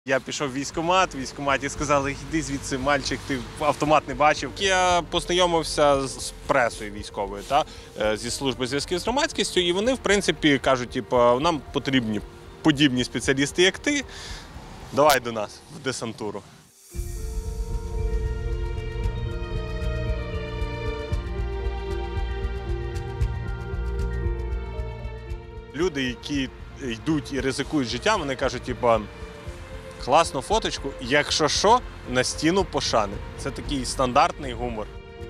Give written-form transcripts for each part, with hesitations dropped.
Я пішов в військкоматі сказали, йди звідси, мальчик, ти автомат не бачив. Я познайомився з пресою військовою, зі служби зв'язків з громадськістю, і вони, в принципі, кажуть, нам потрібні подібні спеціалісти, як ти, давай до нас в десантуру. Люди, які йдуть і ризикують життям, вони кажуть, класну фоточку, якщо що, на стіну пошани. Це такий стандартний гумор.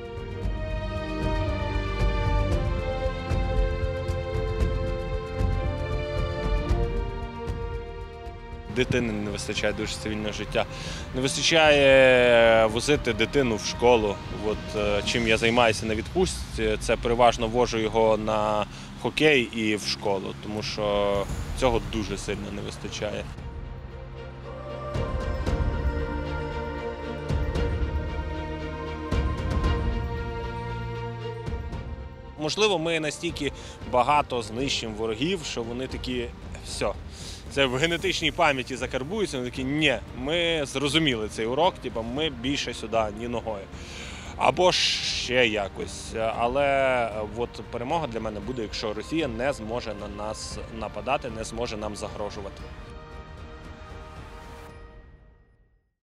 Дитини не вистачає дуже цивільного життя. Не вистачає возити дитину в школу. Чим я займаюся на відпустці, це переважно вожу його на хокей і в школу, тому що цього дуже сильно не вистачає. Можливо, ми настільки багато знищимо ворогів, що вони такі, все, це в генетичній пам'яті закарбується, вони такі, ні, ми зрозуміли цей урок, ми більше сюди ні ногою. Або ще якось. Але перемога для мене буде, якщо Росія не зможе на нас нападати, не зможе нам загрожувати.